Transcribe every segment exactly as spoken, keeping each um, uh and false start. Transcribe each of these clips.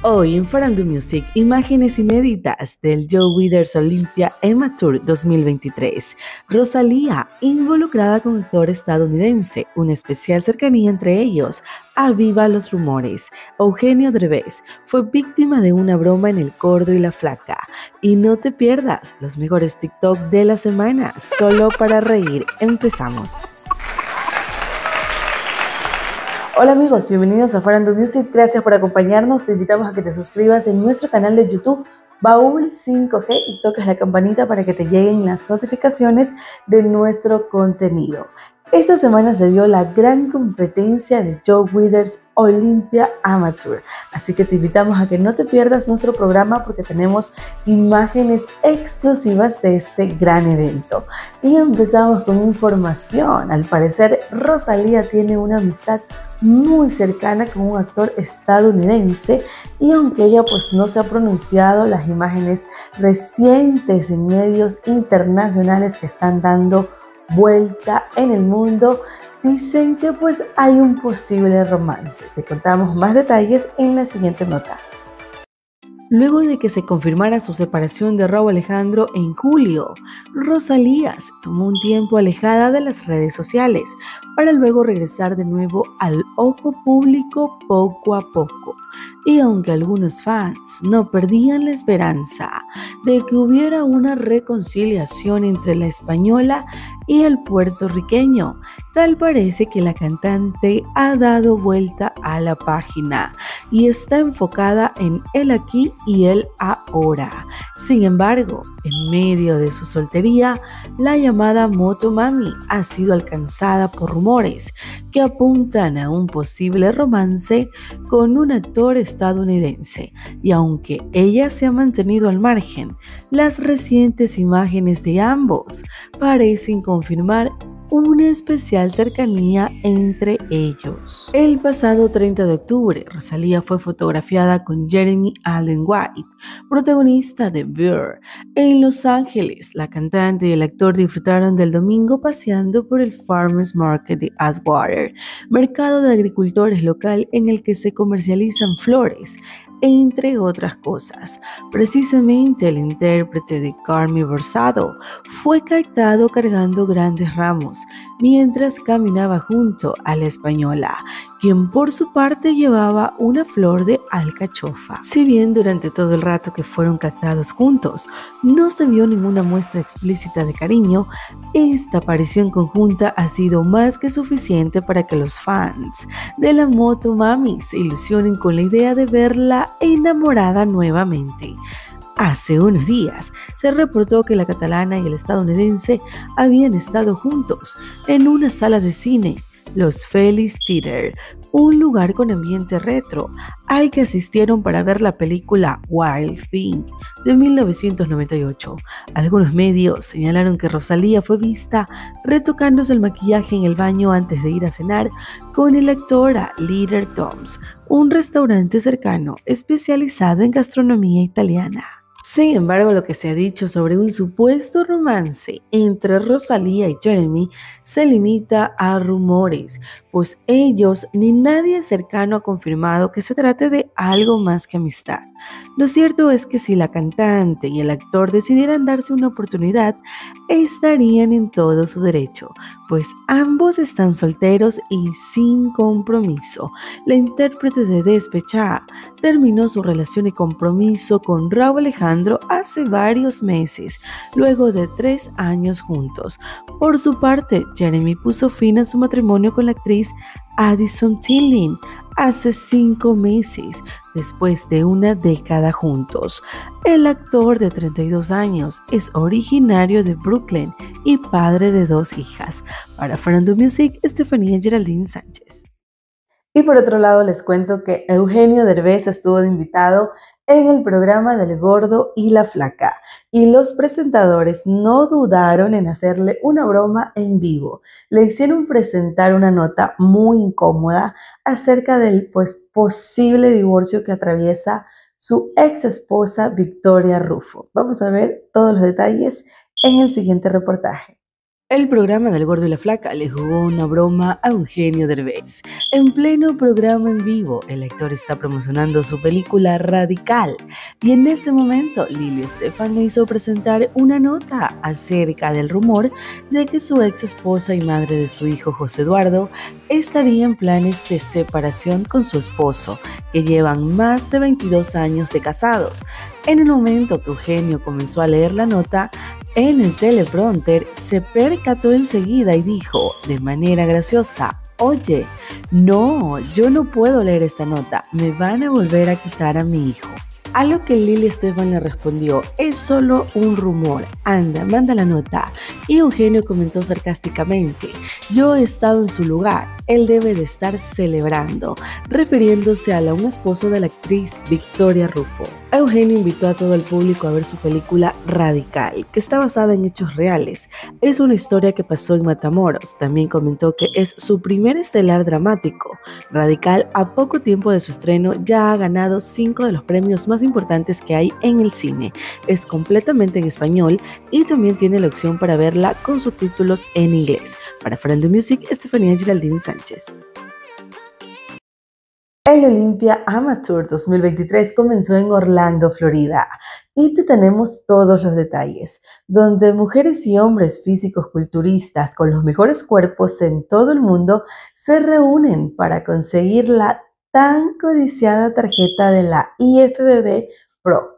Hoy en Farandú Music, imágenes inéditas del Joe Withers Olympia Emma Tour dos mil veintitrés. Rosalía, involucrada con actor estadounidense, una especial cercanía entre ellos. Aviva los rumores. Eugenio Derbez fue víctima de una broma en El Gordo y la Flaca. Y no te pierdas los mejores TikTok de la semana, solo para reír. Empezamos. Hola amigos, bienvenidos a Farandú Music, gracias por acompañarnos, te invitamos a que te suscribas en nuestro canal de YouTube Baúl cinco G y toques la campanita para que te lleguen las notificaciones de nuestro contenido. Esta semana se dio la gran competencia de Joe Withers Olympia Amateur, así que te invitamos a que no te pierdas nuestro programa porque tenemos imágenes exclusivas de este gran evento. Y empezamos con información. Al parecer, Rosalía tiene una amistad muy cercana con un actor estadounidense y aunque ella pues no se ha pronunciado, las imágenes recientes en medios internacionales que están dando vuelta en el mundo dicen que pues hay un posible romance. Te contamos más detalles en la siguiente nota. Luego de que se confirmara su separación de Rauw Alejandro en julio, Rosalía se tomó un tiempo alejada de las redes sociales para luego regresar de nuevo al ojo público poco a poco. Y aunque algunos fans no perdían la esperanza de que hubiera una reconciliación entre la española y el puertorriqueño, tal parece que la cantante ha dado vuelta a la página y está enfocada en el aquí y el ahora. Sin embargo, en medio de su soltería, la llamada Motomami ha sido alcanzada por rumores que apuntan a un posible romance con un actor estadounidense. Y aunque ella se ha mantenido al margen, las recientes imágenes de ambos parecen confirmar una especial cercanía entre ellos. El pasado treinta de octubre, Rosalía fue fotografiada con Jeremy Allen White, protagonista de Bear. En Los Ángeles, la cantante y el actor disfrutaron del domingo paseando por el Farmers Market de Atwater, mercado de agricultores local en el que se comercializan flores, entre otras cosas. Precisamente el intérprete de Carmen Versado fue captado cargando grandes ramos mientras caminaba junto a la española, quien por su parte llevaba una flor de alcachofa. Si bien durante todo el rato que fueron captados juntos no se vio ninguna muestra explícita de cariño, esta aparición conjunta ha sido más que suficiente para que los fans de la Motomami se ilusionen con la idea de verla enamorada nuevamente. Hace unos días se reportó que la catalana y el estadounidense habían estado juntos en una sala de cine, los Feliz Theater, un lugar con ambiente retro al que asistieron para ver la película Wild Thing de mil novecientos noventa y ocho. Algunos medios señalaron que Rosalía fue vista retocándose el maquillaje en el baño antes de ir a cenar con el actor a Little Tom's, un restaurante cercano especializado en gastronomía italiana. Sin embargo, lo que se ha dicho sobre un supuesto romance entre Rosalía y Jeremy se limita a rumores, pues ellos ni nadie cercano ha confirmado que se trate de algo más que amistad. Lo cierto es que si la cantante y el actor decidieran darse una oportunidad, estarían en todo su derecho, pues ambos están solteros y sin compromiso. La intérprete de Despechada terminó su relación y compromiso con Rauw Alejandro hace varios meses, luego de tres años juntos. Por su parte, Jeremy puso fin a su matrimonio con la actriz Addison Tilling hace cinco meses, después de una década juntos. El actor de treinta y dos años es originario de Brooklyn y padre de dos hijas. Para Farandú Music, Estefanía Geraldine Sánchez. Y por otro lado les cuento que Eugenio Derbez estuvo de invitado en el programa del Gordo y la Flaca y los presentadores no dudaron en hacerle una broma en vivo. Le hicieron presentar una nota muy incómoda acerca del pues, posible divorcio que atraviesa su ex esposa Victoria Rufo. Vamos a ver todos los detalles en el siguiente reportaje. El programa del Gordo y la Flaca le jugó una broma a Eugenio Derbez. En pleno programa en vivo, el actor está promocionando su película Radical y en ese momento Lily Estefan le hizo presentar una nota acerca del rumor de que su ex esposa y madre de su hijo José Eduardo estaría en planes de separación con su esposo, que llevan más de veintidós años de casados. En el momento que Eugenio comenzó a leer la nota, en el teleprompter se percató enseguida y dijo de manera graciosa: oye, no, yo no puedo leer esta nota, me van a volver a quitar a mi hijo. A lo que Lily Estefan le respondió: es solo un rumor, anda, manda la nota. Y Eugenio comentó sarcásticamente: yo he estado en su lugar, él debe de estar celebrando, refiriéndose al aún esposo de la actriz Victoria Rufo. Eugenio invitó a todo el público a ver su película Radical, que está basada en hechos reales. Es una historia que pasó en Matamoros. También comentó que es su primer estelar dramático. Radical, a poco tiempo de su estreno, ya ha ganado cinco de los premios más importantes que hay en el cine. Es completamente en español y también tiene la opción para verla con subtítulos en inglés. Para Farandú Music, Estefanía Geraldine Sánchez. El Olympia Amateur dos mil veintitrés comenzó en Orlando, Florida, y te tenemos todos los detalles, donde mujeres y hombres físicos culturistas con los mejores cuerpos en todo el mundo se reúnen para conseguir la tan codiciada tarjeta de la I F B B Pro.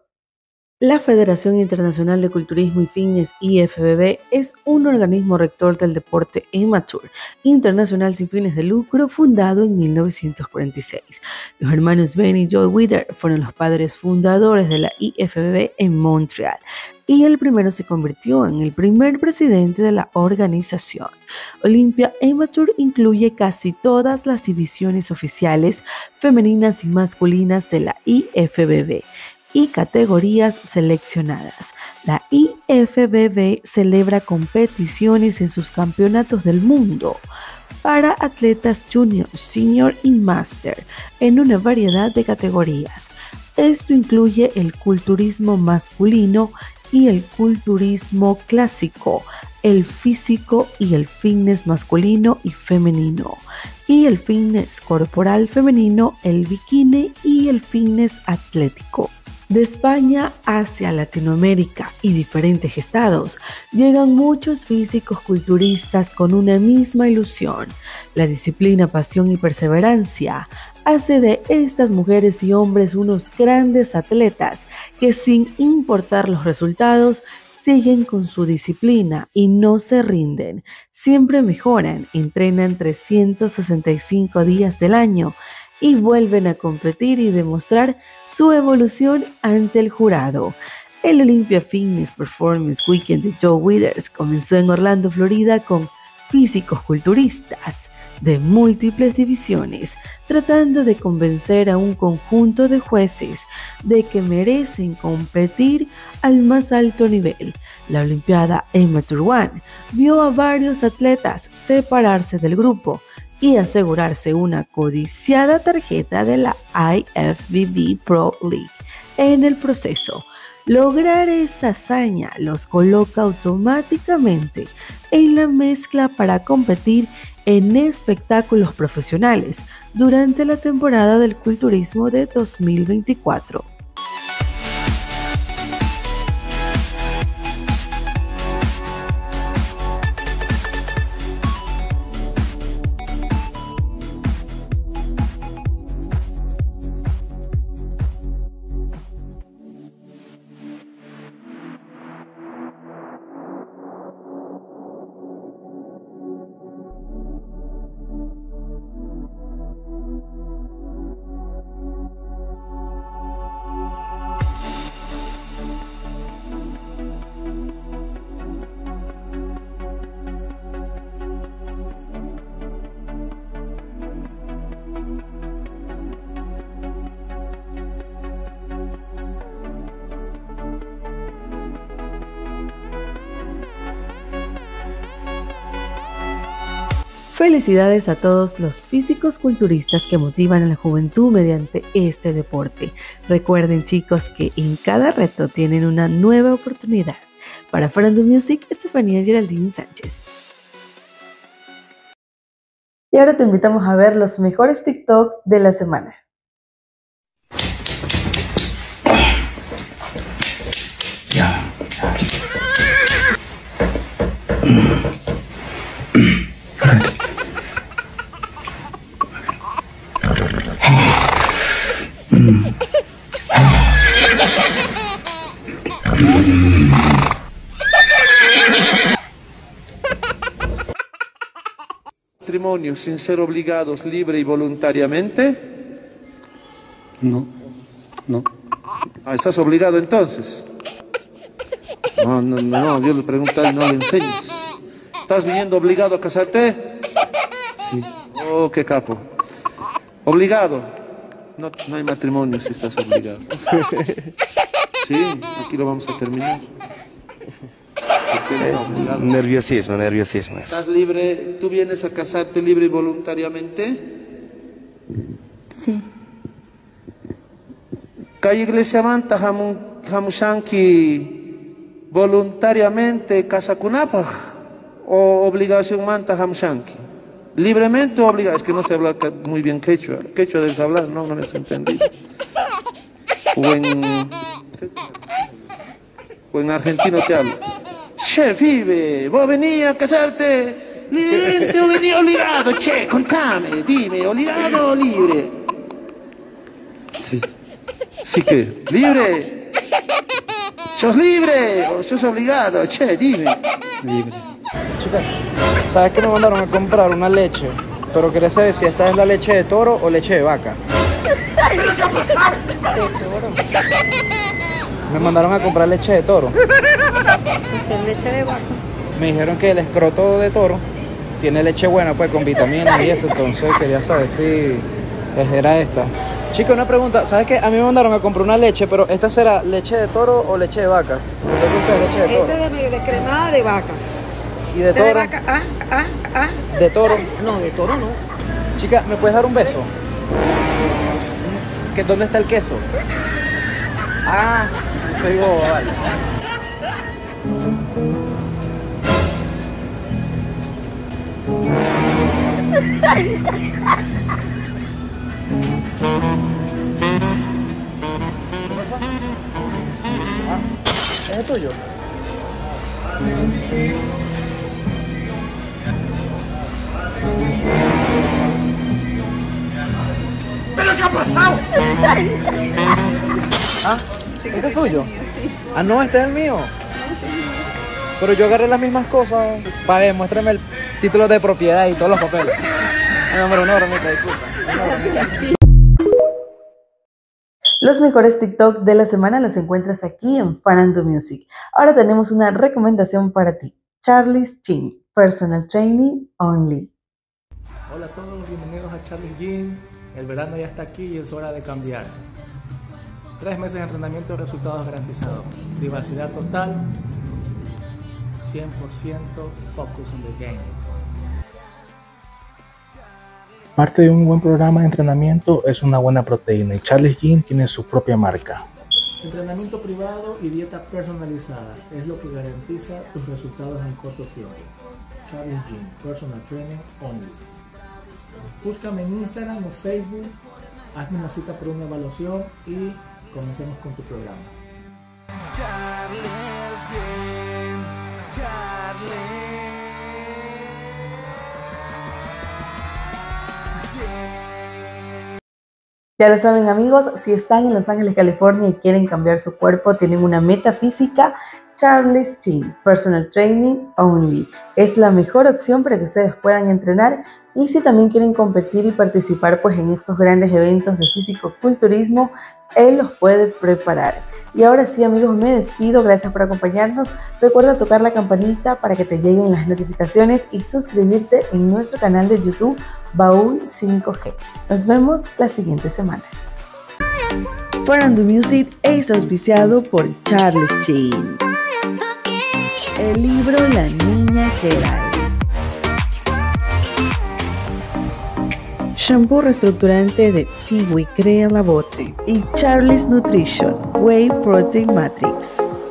La Federación Internacional de Culturismo y Fitness I F B B es un organismo rector del deporte amateur internacional sin fines de lucro fundado en mil novecientos cuarenta y seis. Los hermanos Ben y Joe Weider fueron los padres fundadores de la I F B B en Montreal y el primero se convirtió en el primer presidente de la organización. Olympia Amateur incluye casi todas las divisiones oficiales femeninas y masculinas de la I F B B y categorías seleccionadas. La I F B B celebra competiciones en sus campeonatos del mundo para atletas junior, senior y master en una variedad de categorías. Esto incluye el culturismo masculino y el culturismo clásico, el físico y el fitness masculino y femenino, y el fitness corporal femenino, el bikini y el fitness atlético. De España hacia Latinoamérica y diferentes estados llegan muchos físicos culturistas con una misma ilusión. La disciplina, pasión y perseverancia hace de estas mujeres y hombres unos grandes atletas que, sin importar los resultados, siguen con su disciplina y no se rinden. Siempre mejoran, entrenan trescientos sesenta y cinco días del año y vuelven a competir y demostrar su evolución ante el jurado. El Olympia Fitness Performance Weekend de Joe Weider comenzó en Orlando, Florida, con físicos culturistas de múltiples divisiones, tratando de convencer a un conjunto de jueces de que merecen competir al más alto nivel. La Olimpiada Amateur One vio a varios atletas separarse del grupo y asegurarse una codiciada tarjeta de la I F B B Pro League. En el proceso, lograr esa hazaña los coloca automáticamente en la mezcla para competir en espectáculos profesionales durante la temporada del culturismo de dos mil veinticuatro. Felicidades a todos los físicos culturistas que motivan a la juventud mediante este deporte. Recuerden, chicos, que en cada reto tienen una nueva oportunidad. Para Farandú Music, Estefanía Geraldine Sánchez. Y ahora te invitamos a ver los mejores TikTok de la semana. Ya. Matrimonio sin ser obligados libre y voluntariamente. No, no. Ah, ¿estás obligado entonces? No, no, no, yo le pregunté y no le enseñes. ¿Estás viniendo obligado a casarte? Sí. Oh, qué capo. ¿Obligado? No, no hay matrimonio si estás obligado. Sí, aquí lo vamos a terminar. Eh, nerviosismo, nerviosismo. ¿Estás libre? ¿Tú vienes a casarte libre y voluntariamente? Sí. Calle Iglesia Manta, Hamushanki, voluntariamente casa kunapa o obligación Manta Hamushanki. ¿Libremente o obligado? Es que no sé hablar muy bien quechua. Quechua debes hablar, no, no me has entendido. O en, o en argentino te hablo. Che, vive, vos venías a casarte libremente o venías obligado, che, contame, dime, obligado o libre. Sí. ¿Sí que? ¿Libre? ¿Sos libre o sos obligado? Che, dime. Libre. Chica, ¿sabes que me mandaron a comprar una leche? Pero quería saber si esta es la leche de toro o leche de vaca. De toro. Me mandaron a comprar leche de toro. Pues es leche de vaca. Me dijeron que el escroto de toro tiene leche buena, pues con vitaminas y eso. Entonces quería saber si era esta. Chica, una pregunta. ¿Sabes qué? A mí me mandaron a comprar una leche, pero ¿esta será leche de toro o leche de vaca? Yo creo que es leche de toro. Este de, de cremada de vaca. ¿Y de Este toro? de vaca, ah, ah, ah. ¿De toro? No, de toro no. Chica, ¿me puedes dar un beso? ¿Que dónde está el queso? Ah, sí soy bobo, vale. ¿Qué pasa? Ah, ¿es el tuyo? ¿Pero qué ha pasado? Ah, ¿este es suyo? Ah, no, este es el mío. Pero yo agarré las mismas cosas. Pague, muéstrame el título de propiedad y todos los papeles. No, hombre, una bromita, disculpa. Una bromita. Los mejores TikTok de la semana los encuentras aquí en Fan and Do Music. Ahora tenemos una recomendación para ti. Charlie's Gym, Personal Training Only. Hola a todos, bienvenidos a Charlie's Gym. El verano ya está aquí y es hora de cambiar. Tres meses de entrenamiento, resultados garantizados. Privacidad total, cien por ciento focus on the game. Parte de un buen programa de entrenamiento es una buena proteína y Charlie's Gym tiene su propia marca. Entrenamiento privado y dieta personalizada es lo que garantiza tus resultados en corto tiempo. Charlie's Gym, Personal Training Only. Búscame en Instagram o Facebook, hazme una cita por una evaluación y comencemos con tu programa. Charlie's Gym, Charlie's Gym. Ya lo saben, amigos, si están en Los Ángeles, California y quieren cambiar su cuerpo, tienen una meta física, Charlie's Gym, Personal Training Only. Es la mejor opción para que ustedes puedan entrenar, y si también quieren competir y participar pues en estos grandes eventos de físico-culturismo, él los puede preparar. Y ahora sí, amigos, me despido. Gracias por acompañarnos. Recuerda tocar la campanita para que te lleguen las notificaciones y suscribirte en nuestro canal de YouTube Baúl cinco G. Nos vemos la siguiente semana. Fan and Do Music es auspiciado por Charlie's Gym. El libro La Niña Jedi. Shampoo reestructurante de Tiwi Crea la Bote y Charlie's Nutrition Whey Protein Matrix.